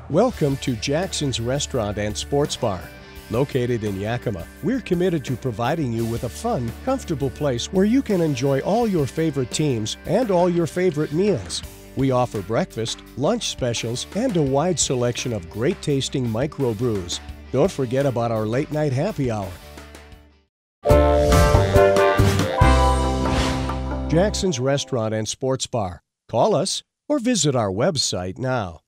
Welcome to Jackson's Restaurant and Sports Bar. Located in Yakima, we're committed to providing you with a fun, comfortable place where you can enjoy all your favorite teams and all your favorite meals. We offer breakfast, lunch specials, and a wide selection of great-tasting microbrews. Don't forget about our late-night happy hour. Jackson's Restaurant and Sports Bar. Call us or visit our website now.